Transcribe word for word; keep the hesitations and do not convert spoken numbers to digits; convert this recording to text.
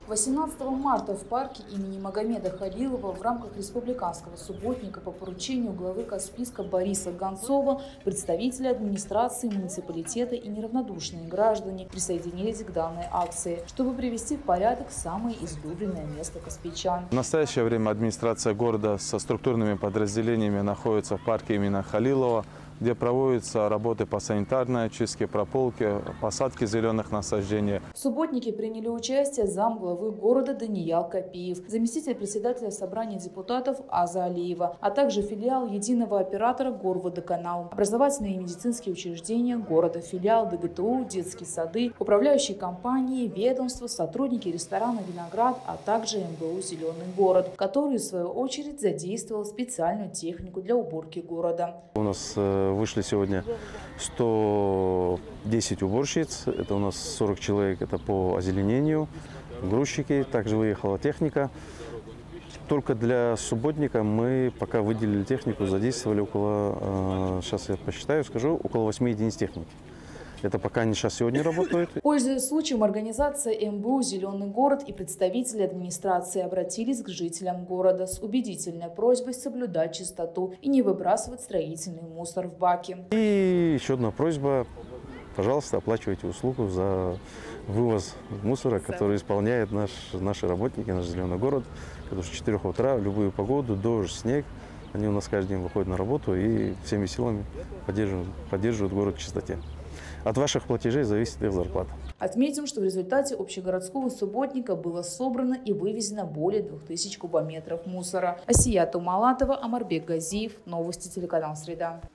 восемнадцатого марта в парке имени Магомеда Халилова в рамках республиканского субботника по поручению главы Каспийска Бориса Гонцова представители администрации муниципалитета и неравнодушные граждане присоединились к данной акции, чтобы привести в порядок самое излюбленное место каспийчан. В настоящее время администрация города со структурными подразделениями находится в парке имени Халилова, где проводятся работы по санитарной очистке, прополке, посадке зеленых насаждений. В субботнике приняли участие зам главы города Даниял Капиев, заместитель председателя собрания депутатов Аза Алиева, а также филиал единого оператора Горводоканал, образовательные и медицинские учреждения города, филиал ДГТУ, детские сады, управляющие компании, ведомства, сотрудники ресторана «Виноград», а также эм бэ у «Зеленый город», который в свою очередь задействовал специальную технику для уборки города. У нас вышли сегодня сто десять уборщиц, это у нас сорок человек, это по озеленению, грузчики, также выехала техника. Только для субботника мы пока выделили технику, задействовали около, сейчас я посчитаю, скажу, около восьми единиц техники. Это пока они сейчас сегодня работают. Пользуясь случаем, организация эм бэ у «Зеленый город» и представители администрации обратились к жителям города с убедительной просьбой соблюдать чистоту и не выбрасывать строительный мусор в баки. И еще одна просьба. Пожалуйста, оплачивайте услугу за вывоз мусора, который исполняет наш, наши работники, наш «Зеленый город». Потому что с четырёх утра, в любую погоду, дождь, снег, они у нас каждый день выходят на работу и всеми силами поддерживают, поддерживают город в чистоте. От ваших платежей зависит их зарплата. Отметим, что в результате общегородского субботника было собрано и вывезено более двух тысяч кубометров мусора. Асия Тумалатова, Омарбек Газиев. Новости телеканал «Среда».